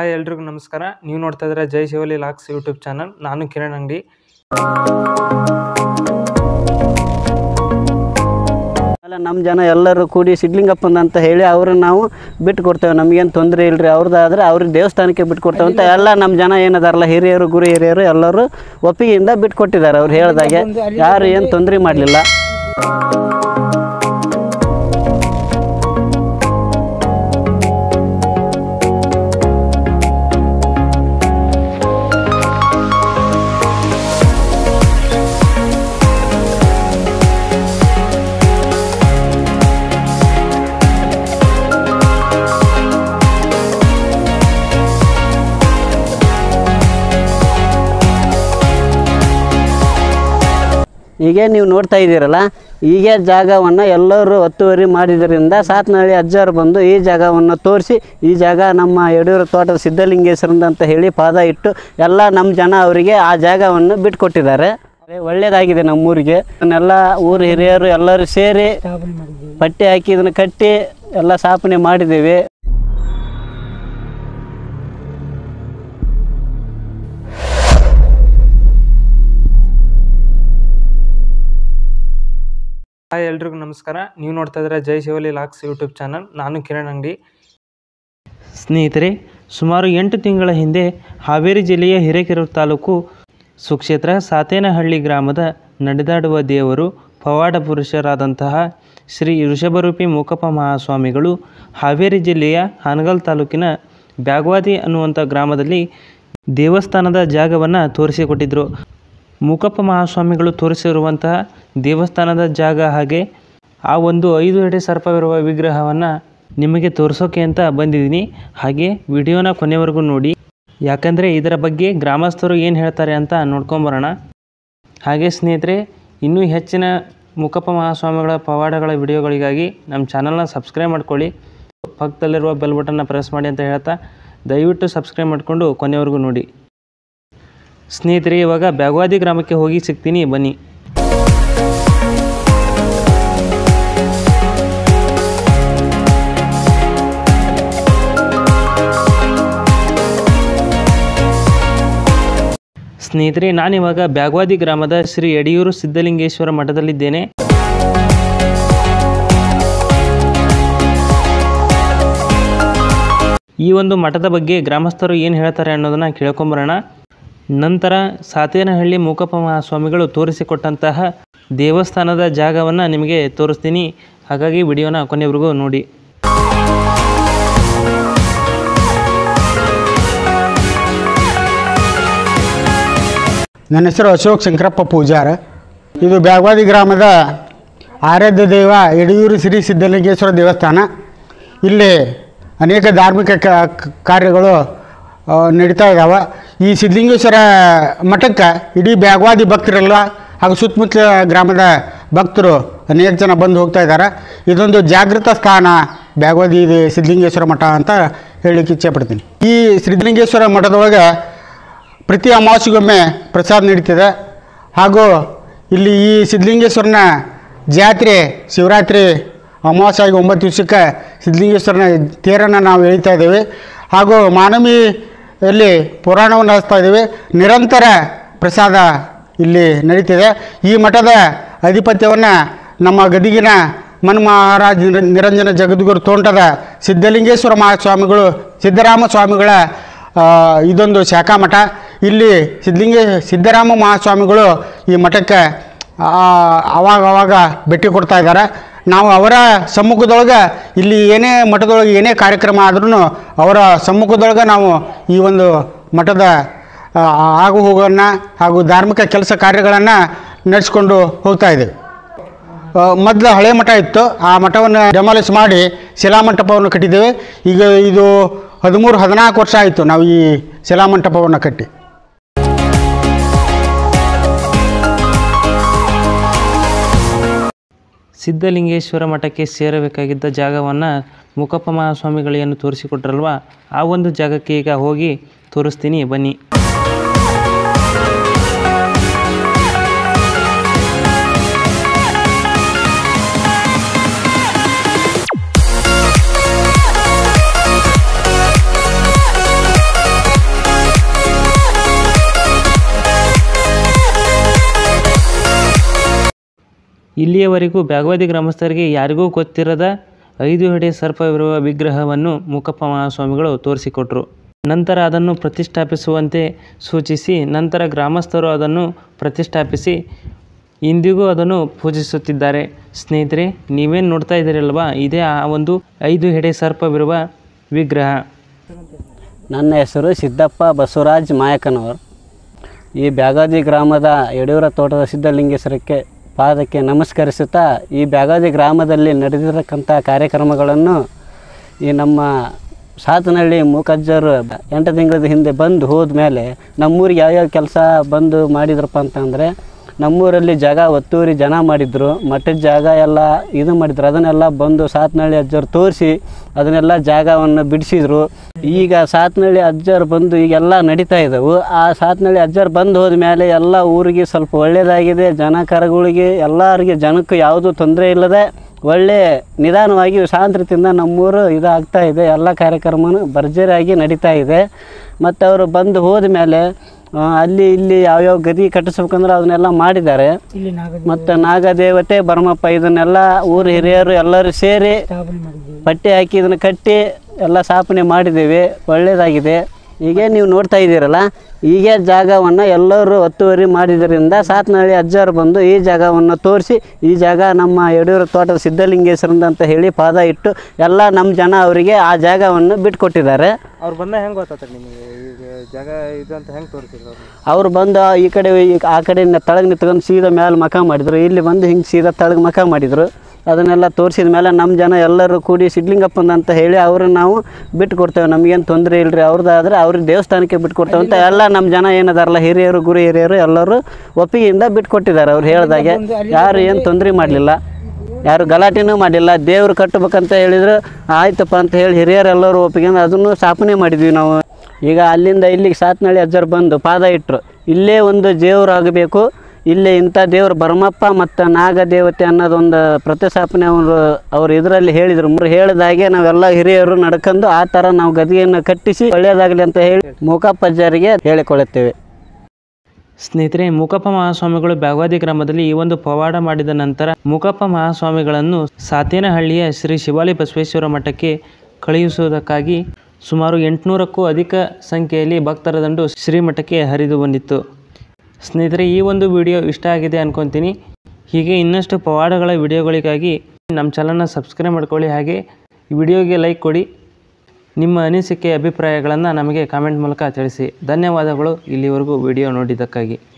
Hi ಎಲ್ರಿಗೂ ನಮಸ್ಕಾರ. ನೀವು ನೋಡ್ತಾ ಇದ್ದೀರಾ ಜೈ ಶಿವಲಿ ಲಾಕ್ಸ್ ಯೂಟ್ಯೂಬ್ ಚಾನಲ್. ನಾನು ಕಿರಣ್ ಅಂಗಡಿ. ನಮ್ಮ ಜನ ಎಲ್ಲರೂ ಕೂಡಿ ಸಿಡ್ಲಿಂಗಪ್ಪನ ಅಂತ ಹೇಳಿ ಅವ್ರನ್ನ ನಾವು ಬಿಟ್ಟು ಕೊಡ್ತೇವೆ. ನಮಗೇನು ತೊಂದರೆ ಇಲ್ಲರಿ, ಅವ್ರದ್ದಾದರೆ ಅವ್ರಿಗೆ ದೇವಸ್ಥಾನಕ್ಕೆ ಬಿಟ್ಟು ಕೊಡ್ತೇವೆ ಅಂತ ಎಲ್ಲ ನಮ್ಮ ಜನ ಏನದಾರಲ್ಲ ಹಿರಿಯರು ಗುರು ಹಿರಿಯರು ಎಲ್ಲರೂ ಒಪ್ಪಿಗೆಯಿಂದ ಬಿಟ್ಟು ಕೊಟ್ಟಿದ್ದಾರೆ. ಅವ್ರು ಹೇಳಿದಾಗೆ ಯಾರು ಏನು ತೊಂದರೆ ಮಾಡಲಿಲ್ಲ. ಈಗ ನೀವು ನೋಡ್ತಾ ಇದ್ದೀರಲ್ಲ, ಈಗ ಜಾಗವನ್ನು ಎಲ್ಲರೂ ಒತ್ತುವರಿ ಮಾಡಿದ್ದರಿಂದ ಸಾತ್ನಹಳ್ಳಿ ಅಜ್ಜಾರು ಬಂದು ಈ ಜಾಗವನ್ನು ತೋರಿಸಿ, ಈ ಜಾಗ ನಮ್ಮ ಯಡಿಯೂರು ತೋಟದ ಸಿದ್ಧಲಿಂಗೇಶ್ವರಂದು ಅಂತ ಹೇಳಿ ಪಾದ ಇಟ್ಟು ಎಲ್ಲ ನಮ್ಮ ಜನ ಅವರಿಗೆ ಆ ಜಾಗವನ್ನು ಬಿಟ್ಕೊಟ್ಟಿದ್ದಾರೆ. ಒಳ್ಳೆಯದಾಗಿದೆ ನಮ್ಮೂರಿಗೆ. ಇದನ್ನೆಲ್ಲ ಊರು ಹಿರಿಯರು ಎಲ್ಲರೂ ಸೇರಿ ಪಟ್ಟಿ ಹಾಕಿ ಇದನ್ನು ಕಟ್ಟಿ ಎಲ್ಲ ಸ್ಥಾಪನೆ ಮಾಡಿದ್ದೇವೆ. ಹಾಯ್ ಎಲ್ರಿಗೂ ನಮಸ್ಕಾರ. ನೀವು ನೋಡ್ತಾ ಇದ್ದೀರಾ ಜೈ ಶಿವಲಿ ಲಾಕ್ಸ್ ಯೂಟ್ಯೂಬ್ ಚಾನಲ್. ನಾನು ಕಿರಣ್ ಅಂಗಡಿ. ಸ್ನೇಹಿತರೆ, ಸುಮಾರು 8 ತಿಂಗಳ ಹಿಂದೆ ಹಾವೇರಿ ಜಿಲ್ಲೆಯ ಹಿರೇಕೆರೂರು ತಾಲೂಕು ಸುಕ್ಷೇತ್ರ ಸಾತೇನಹಳ್ಳಿ ಗ್ರಾಮದ ನಡೆದಾಡುವ ದೇವರು ಪವಾಡ ಪುರುಷರಾದಂತಹ ಶ್ರೀ ಋಷಭರೂಪಿ ಮೂಕಪ್ಪ ಮಹಾಸ್ವಾಮಿಗಳು ಹಾವೇರಿ ಜಿಲ್ಲೆಯ ಹಾನಗಲ್ ತಾಲೂಕಿನ ಬ್ಯಾಗವಾದಿ ಅನ್ನುವಂಥ ಗ್ರಾಮದಲ್ಲಿ ದೇವಸ್ಥಾನದ ಜಾಗವನ್ನು ತೋರಿಸಿಕೊಟ್ಟಿದ್ದರು. ಮೂಕಪ್ಪ ಮಹಾಸ್ವಾಮಿಗಳು ತೋರಿಸಿರುವಂತಹ ದೇವಸ್ಥಾನದ ಜಾಗ ಹಾಗೆ ಆ ಒಂದು 5 ಅಡಿ ಸರ್ಪವಿರುವ ವಿಗ್ರಹವನ್ನು ನಿಮಗೆ ತೋರಿಸೋಕೆ ಅಂತ ಬಂದಿದ್ದೀನಿ. ಹಾಗೆ ವಿಡಿಯೋನ ಕೊನೆವರೆಗೂ ನೋಡಿ, ಯಾಕಂದರೆ ಇದರ ಬಗ್ಗೆ ಗ್ರಾಮಸ್ಥರು ಏನು ಹೇಳ್ತಾರೆ ಅಂತ ನೋಡ್ಕೊಂಬರೋಣ. ಹಾಗೆ ಸ್ನೇಹಿತರೆ, ಇನ್ನೂ ಹೆಚ್ಚಿನ ಮೂಕಪ್ಪ ಮಹಾಸ್ವಾಮಿಗಳ ಪವಾಡಗಳ ವಿಡಿಯೋಗಳಿಗಾಗಿ ನಮ್ಮ ಚಾನಲ್ನ ಸಬ್ಸ್ಕ್ರೈಬ್ ಮಾಡ್ಕೊಳ್ಳಿ. ಪಕ್ಕದಲ್ಲಿರುವ ಬೆಲ್ ಬಟನ್ನ ಪ್ರೆಸ್ ಮಾಡಿ ಅಂತ ಹೇಳ್ತಾ ದಯವಿಟ್ಟು ಸಬ್ಸ್ಕ್ರೈಬ್ ಮಾಡಿಕೊಂಡು ಕೊನೆವರೆಗೂ ನೋಡಿ. ಸ್ನೇಹಿತರೆ, ಇವಾಗ ಬ್ಯಾಗವಾದಿ ಗ್ರಾಮಕ್ಕೆ ಹೋಗಿ ಸಿಗ್ತೀನಿ, ಬನ್ನಿ. ಸ್ನೇಹಿತರೆ, ನಾನಿವಾಗ ಬ್ಯಾಗವಾದಿ ಗ್ರಾಮದ ಶ್ರೀ ಯಡಿಯೂರು ಸಿದ್ಧಲಿಂಗೇಶ್ವರ ಮಠದಲ್ಲಿದ್ದೇನೆ. ಈ ಒಂದು ಮಠದ ಬಗ್ಗೆ ಗ್ರಾಮಸ್ಥರು ಏನು ಹೇಳ್ತಾರೆ ಅನ್ನೋದನ್ನು ಕೇಳ್ಕೊಂಬರೋಣ. ನಂತರ ಸಾತೇನಹಳ್ಳಿ ಮೂಕಪ್ಪ ಮಹಾಸ್ವಾಮಿಗಳು ತೋರಿಸಿಕೊಟ್ಟಂತಹ ದೇವಸ್ಥಾನದ ಜಾಗವನ್ನು ನಿಮಗೆ ತೋರಿಸ್ತೀನಿ. ಹಾಗಾಗಿ ವಿಡಿಯೋನ ಕೊನೆವರೆಗೂ ನೋಡಿ. ನನ್ನ ಹೆಸರು ಅಶೋಕ್ ಶಂಕರಪ್ಪ ಪೂಜಾರ. ಇದು ಬ್ಯಾಗವಾದಿ ಗ್ರಾಮದ ಆರಾಧ್ಯ ದೈವ ಯಡಿಯೂರು ಶ್ರೀ ಸಿದ್ಧಲಿಂಗೇಶ್ವರ ದೇವಸ್ಥಾನ. ಇಲ್ಲಿ ಅನೇಕ ಧಾರ್ಮಿಕ ಕಾರ್ಯಗಳು ನಡೀತಾ ಇದ್ದಾವೆ. ಈ ಸಿದ್ಧಲಿಂಗೇಶ್ವರ ಮಠಕ್ಕೆ ಇಡೀ ಬ್ಯಾಗವಾದಿ ಭಕ್ತರೆಲ್ಲ ಹಾಗೂ ಸುತ್ತಮುತ್ತಲ ಗ್ರಾಮದ ಭಕ್ತರು ಅನೇಕ ಜನ ಬಂದು ಹೋಗ್ತಾ ಇದ್ದಾರೆ. ಇದೊಂದು ಜಾಗೃತ ಸ್ಥಾನ ಬ್ಯಾಗವಾದಿ ಸಿದ್ಧಲಿಂಗೇಶ್ವರ ಮಠ ಅಂತ ಹೇಳಲಿಕ್ಕೆ ಇಚ್ಛೆಪಡ್ತೀನಿ. ಈ ಸಿದ್ಧಲಿಂಗೇಶ್ವರ ಮಠದೊಳಗೆ ಪ್ರತಿ ಅಮಾವಾಸ್ಯೆಗೊಮ್ಮೆ ಪ್ರಸಾದ ನಡೀತದೆ. ಹಾಗೂ ಇಲ್ಲಿ ಈ ಸಿದ್ಧಲಿಂಗೇಶ್ವರನ ಜಾತ್ರೆ ಶಿವರಾತ್ರಿ ಅಮಾವಾಸ್ಯೆಗೆ 9 ದಿವಸಕ್ಕೆ ಸಿದ್ಧಲಿಂಗೇಶ್ವರನ ತೇರನ್ನು ನಾವು ಎಳಿತಾ ಇದ್ದೇವೆ. ಹಾಗೂ ಮಾನವಿಯಲ್ಲಿ ಪುರಾಣವನ್ನು ಹಚ್ತಾ ಇದ್ದೇವೆ. ನಿರಂತರ ಪ್ರಸಾದ ಇಲ್ಲಿ ನಡೀತಿದೆ. ಈ ಮಠದ ಅಧಿಪತ್ಯವನ್ನು ನಮ್ಮ ಗದಗಿನ ಮನ್ಮಹಾರಾಜ ನಿರಂಜನ ಜಗದ್ಗುರು ತೋಂಟದ ಸಿದ್ಧಲಿಂಗೇಶ್ವರ ಮಹಾಸ್ವಾಮಿಗಳು ಸಿದ್ದರಾಮ ಸ್ವಾಮಿಗಳ ಇದೊಂದು ಶಾಖಾ ಮಠ. ಇಲ್ಲಿ ಸಿದ್ದರಾಮ ಮಹಾಸ್ವಾಮಿಗಳು ಈ ಮಠಕ್ಕೆ ಅವಾಗ ಭೇಟಿ ಕೊಡ್ತಾ ಇದ್ದಾರೆ. ನಾವು ಅವರ ಸಮ್ಮುಖದೊಳಗೆ ಇಲ್ಲಿ ಏನೇ ಮಠದೊಳಗೆ ಏನೇ ಕಾರ್ಯಕ್ರಮ ಆದ್ರೂ ಅವರ ಸಮ್ಮುಖದೊಳಗೆ ನಾವು ಈ ಒಂದು ಮಠದ ಆಗು ಹೋಗೋನ್ನು ಹಾಗೂ ಧಾರ್ಮಿಕ ಕೆಲಸ ಕಾರ್ಯಗಳನ್ನು ನಡೆಸ್ಕೊಂಡು ಹೋಗ್ತಾ ಇದ್ದೇವೆ. ಮೊದಲು ಹಳೆ ಮಠ ಇತ್ತು, ಆ ಮಠವನ್ನು ಡೆಮಾಲಿಷ್ ಮಾಡಿ ಶಿಲಾಮಂಟಪವನ್ನು ಕಟ್ಟಿದ್ದೇವೆ. ಈಗ ಇದು 13-14 ವರ್ಷ ಆಯಿತು ನಾವು ಈ ಶಿಲಾಮಂಟಪವನ್ನು ಕಟ್ಟಿ. ಸಿದ್ಧಲಿಂಗೇಶ್ವರ ಮಠಕ್ಕೆ ಸೇರಬೇಕಾಗಿದ್ದ ಜಾಗವನ್ನು ಮೂಕಪ್ಪ ಮಹಾಸ್ವಾಮಿಗಳೇನು ತೋರಿಸಿಕೊಟ್ರಲ್ವ, ಆ ಒಂದು ಜಾಗಕ್ಕೆ ಈಗ ಹೋಗಿ ತೋರಿಸ್ತೀನಿ, ಬನ್ನಿ. ಇಲ್ಲಿಯವರೆಗೂ ಬ್ಯಾಗವಾದಿ ಗ್ರಾಮಸ್ಥರಿಗೆ ಯಾರಿಗೂ ಗೊತ್ತಿರದ 5 ಅಡಿ ಸರ್ಪವಿರುವ ವಿಗ್ರಹವನ್ನು ಮೂಕಪ್ಪ ಮಹಾಸ್ವಾಮಿಗಳು ತೋರಿಸಿಕೊಟ್ರು. ನಂತರ ಅದನ್ನು ಪ್ರತಿಷ್ಠಾಪಿಸುವಂತೆ ಸೂಚಿಸಿ ನಂತರ ಗ್ರಾಮಸ್ಥರು ಅದನ್ನು ಪ್ರತಿಷ್ಠಾಪಿಸಿ ಇಂದಿಗೂ ಅದನ್ನು ಪೂಜಿಸುತ್ತಿದ್ದಾರೆ. ಸ್ನೇಹಿತರೆ, ನೀವೇನು ನೋಡ್ತಾ ಇದ್ದೀರಲ್ವಾ, ಇದೇ ಆ ಒಂದು 5 ಎಡೆ ಸರ್ಪವಿರುವ ವಿಗ್ರಹ. ನನ್ನ ಹೆಸರು ಸಿದ್ದಪ್ಪ ಬಸವರಾಜ್ ಮಾಯಕನವರು. ಈ ಬ್ಯಾಗಾದಿ ಗ್ರಾಮದ ಯಡಿಯೂರ ತೋಟದ ಸಿದ್ಧಲಿಂಗೇಶ್ವರಕ್ಕೆ ಪಾದಕ್ಕೆ ನಮಸ್ಕರಿಸುತ್ತಾ ಈ ಬ್ಯಾಗಾದಿ ಗ್ರಾಮದಲ್ಲಿ ನಡೆದಿರತಕ್ಕಂಥ ಕಾರ್ಯಕ್ರಮಗಳನ್ನು ಈ ನಮ್ಮ ಸಾತನಹಳ್ಳಿ ಮೂಕಜ್ಜರು 8 ತಿಂಗಳ ಹಿಂದೆ ಬಂದು ಹೋದ್ಮೇಲೆ ನಮ್ಮೂರಿಗೆ ಯಾವ್ಯಾವ ಕೆಲಸ ಬಂದು ಮಾಡಿದ್ರಪ್ಪ ಅಂತಂದರೆ, ನಮ್ಮೂರಲ್ಲಿ ಜಾಗ ಒತ್ತೂರಿ ಜನ ಮಾಡಿದ್ರು, ಮಠದ ಜಾಗ ಎಲ್ಲ ಇದು ಮಾಡಿದ್ರು. ಅದನ್ನೆಲ್ಲ ಬಂದು ಸಾತನಹಳ್ಳಿ ಅಜ್ಜರು ತೋರಿಸಿ ಅದನ್ನೆಲ್ಲ ಜಾಗವನ್ನು ಬಿಡಿಸಿದ್ರು. ಈಗ ಸಾತನಹಳ್ಳಿ ಅಜ್ಜರು ಬಂದು ಈಗೆಲ್ಲ ನಡೀತಾ ಇದ್ದವು. ಆ ಸಾತನಹಳ್ಳಿ ಅಜ್ಜರು ಬಂದು ಹೋದ್ಮೇಲೆ ಎಲ್ಲ ಊರಿಗೆ ಸ್ವಲ್ಪ ಒಳ್ಳೆಯದಾಗಿದೆ. ಜನ ಕರಗಳಿಗೆ ಎಲ್ಲರಿಗೆ ಜನಕ್ಕೆ ಯಾವುದೂ ತೊಂದರೆ ಇಲ್ಲದೆ ಒಳ್ಳೆ ನಿಧಾನವಾಗಿ ಶಾಂತತೆಯಿಂದ ನಮ್ಮೂರು ಇದಾಗ್ತಾ ಇದೆ. ಎಲ್ಲ ಕಾರ್ಯಕ್ರಮನೂ ಭರ್ಜರಿಯಾಗಿ ನಡೀತಾ ಇದೆ. ಮತ್ತು ಅವರು ಬಂದು ಹೋದ ಮೇಲೆ ಅಲ್ಲಿ ಇಲ್ಲಿ ಯಾವ್ಯಾವ ಗದಿ ಕಟ್ಟಿಸ್ಬೇಕಂದ್ರೆ ಅದನ್ನೆಲ್ಲ ಮಾಡಿದ್ದಾರೆ. ಮತ್ತು ನಾಗದೇವತೆ ಭರಮಪ್ಪ ಇದನ್ನೆಲ್ಲ ಊರು ಹಿರಿಯರು ಎಲ್ಲರೂ ಸೇರಿ ಪಟ್ಟಿ ಹಾಕಿ ಇದನ್ನು ಕಟ್ಟಿ ಎಲ್ಲ ಸ್ಥಾಪನೆ ಮಾಡಿದ್ದೀವಿ. ಒಳ್ಳೆಯದಾಗಿದೆ. ಹೀಗೆ ನೀವು ನೋಡ್ತಾ ಇದ್ದೀರಲ್ಲ, ಹೀಗೆ ಜಾಗವನ್ನು ಎಲ್ಲರೂ ಒತ್ತುವರಿ ಮಾಡಿದ್ದರಿಂದ ಸಾತನಹಳ್ಳಿ ಅಜ್ಜರು ಬಂದು ಈ ಜಾಗವನ್ನು ತೋರಿಸಿ ಈ ಜಾಗ ನಮ್ಮ ಯಡಿಯೂರ ತೋಟದ ಸಿದ್ಧಲಿಂಗೇಶ್ವರಂದು ಅಂತ ಹೇಳಿ ಪಾದ ಇಟ್ಟು ಎಲ್ಲ ನಮ್ಮ ಜನ ಅವರಿಗೆ ಆ ಜಾಗವನ್ನು ಬಿಟ್ಕೊಟ್ಟಿದ್ದಾರೆ. ಅವ್ರು ಬಂದ ಹೆಂಗೆ ಗೊತ್ತಾಗ್ತದೆ ನಿಮಗೆ ಈಗ ಜಾಗ ಇದು ಅಂತ ಹೆಂಗೆ ತೋರಿಸಿದ್ರು? ಅವರು ಬಂದು ಈ ಕಡೆ ಆ ಕಡೆಯಿಂದ ತಳಗೆ ನಿಂತ್ಕೊಂಡು ಸೀದಾ ಮೇಲೆ ಮಖ ಮಾಡಿದರು. ಇಲ್ಲಿ ಬಂದು ಹಿಂಗೆ ಸೀದಾ ತಳಗೆ ಮಖ ಮಾಡಿದರು. ಅದನ್ನೆಲ್ಲ ತೋರಿಸಿದ ಮೇಲೆ ನಮ್ಮ ಜನ ಎಲ್ಲರೂ ಕೂಡಿ ಸಿದ್ಧಲಿಂಗಪ್ಪಂದು ಅಂತ ಹೇಳಿ ಅವ್ರನ್ನ ನಾವು ಬಿಟ್ಟು ಕೊಡ್ತೇವೆ. ನಮಗೇನು ತೊಂದರೆ ಇಲ್ಲರಿ, ಅವ್ರದ್ದಾದರೆ ಅವ್ರಿಗೆ ದೇವಸ್ಥಾನಕ್ಕೆ ಬಿಟ್ಟು ಕೊಡ್ತೇವೆ ಅಂತ ಎಲ್ಲ ನಮ್ಮ ಜನ ಏನದಾರಲ್ಲ ಹಿರಿಯರು ಗುರು ಹಿರಿಯರು ಎಲ್ಲರೂ ಒಪ್ಪಿಗೆಯಿಂದ ಬಿಟ್ಟು ಕೊಟ್ಟಿದ್ದಾರೆ. ಅವ್ರು ಹೇಳಿದಾಗೆ ಯಾರು ಏನು ತೊಂದರೆ ಮಾಡಲಿಲ್ಲ, ಯಾರು ಗಲಾಟೆನೂ ಮಾಡಿಲ್ಲ. ದೇವ್ರು ಕಟ್ಟಬೇಕಂತ ಹೇಳಿದ್ರು ಆಯ್ತಪ್ಪ ಅಂತ ಹೇಳಿ ಹಿರಿಯರೆಲ್ಲರೂ ಒಪ್ಪಿಗೆಯಿಂದ ಅದನ್ನು ಸ್ಥಾಪನೆ ಮಾಡಿದ್ವಿ ನಾವು. ಈಗ ಅಲ್ಲಿಂದ ಇಲ್ಲಿಗೆ ಸಾತನಹಳ್ಳಿ ಅಜ್ಜರು ಬಂದು ಪಾದ ಇಟ್ಟರು. ಇಲ್ಲೇ ಒಂದು ದೇವ್ರು ಆಗಬೇಕು, ಇಲ್ಲಿ ಇಂಥ ದೇವರು ಭರಮಪ್ಪ ಮತ್ತು ನಾಗದೇವತೆ ಅನ್ನೋದೊಂದು ಪ್ರತಿಸ್ಥಾಪನೆ ಅವರು ಇದರಲ್ಲಿ ಹೇಳಿದರು. ಹೇಳಿದಾಗೆ ನಾವೆಲ್ಲ ಹಿರಿಯರು ನಡ್ಕೊಂಡು ಆ ಥರ ನಾವು ಗದಿಗೆಯನ್ನು ಕಟ್ಟಿಸಿ ಒಳ್ಳೆಯದಾಗಲಿ ಅಂತ ಹೇಳಿ ಮೂಕಪ್ಪಜ್ಜರಿಗೆ ಹೇಳಿಕೊಳ್ಳುತ್ತೇವೆ. ಸ್ನೇಹಿತರೆ, ಮೂಕಪ್ಪ ಮಹಾಸ್ವಾಮಿಗಳು ಬ್ಯಾಗವಾದಿ ಗ್ರಾಮದಲ್ಲಿ ಈ ಒಂದು ಪವಾಡ ಮಾಡಿದ ನಂತರ ಮೂಕಪ್ಪ ಮಹಾಸ್ವಾಮಿಗಳನ್ನು ಸಾತೇನಹಳ್ಳಿಯ ಶ್ರೀ ಶಿವಾಲಿ ಬಸವೇಶ್ವರ ಮಠಕ್ಕೆ ಕಳುಹಿಸುವುದಕ್ಕಾಗಿ ಸುಮಾರು 800ಕ್ಕೂ ಅಧಿಕ ಸಂಖ್ಯೆಯಲ್ಲಿ ಭಕ್ತರ ದಂಡು ಶ್ರೀಮಠಕ್ಕೆ ಹರಿದು ಬಂದಿತ್ತು. ಸ್ನೇಹಿತರೆ, ಈ ಒಂದು ವಿಡಿಯೋ ಇಷ್ಟ ಆಗಿದೆ ಅನ್ಕೊತೀನಿ. ಹೀಗೆ ಇನ್ನಷ್ಟು ಪವಾಡಗಳ ವಿಡಿಯೋಗಳಿಗಾಗಿ ನಮ್ಮ ಚಾನಲ್ನ ಸಬ್ಸ್ಕ್ರೈಬ್ ಮಾಡ್ಕೊಳ್ಳಿ. ಹಾಗೆ ಈ ವಿಡಿಯೋಗೆ ಲೈಕ್ ಕೊಡಿ. ನಿಮ್ಮ ಅನಿಸಿಕೆ ಅಭಿಪ್ರಾಯಗಳನ್ನು ನಮಗೆ ಕಾಮೆಂಟ್ ಮೂಲಕ ತಿಳಿಸಿ. ಧನ್ಯವಾದಗಳು ಇಲ್ಲಿವರೆಗೂ ವಿಡಿಯೋ ನೋಡಿದ್ದಕ್ಕಾಗಿ.